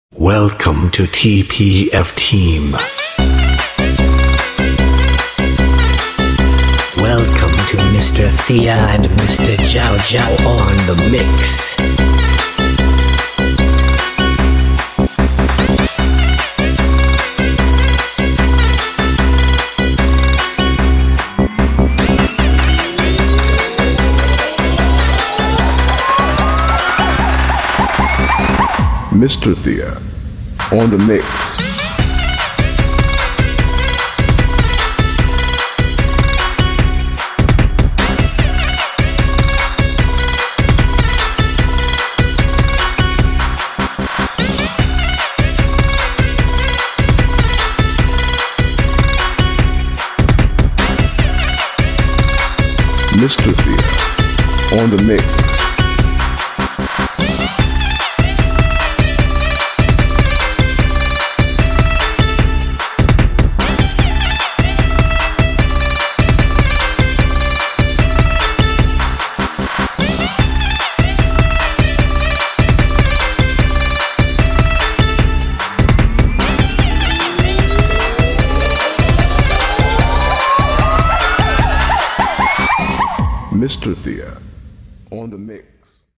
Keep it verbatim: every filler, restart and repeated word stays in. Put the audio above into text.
Welcome to T P F Team. Welcome to Mister Thea and Mister Chav Chav on the mix. Mister Thea on the mix. Mister Thea on the mix. Mister Thea on the mix.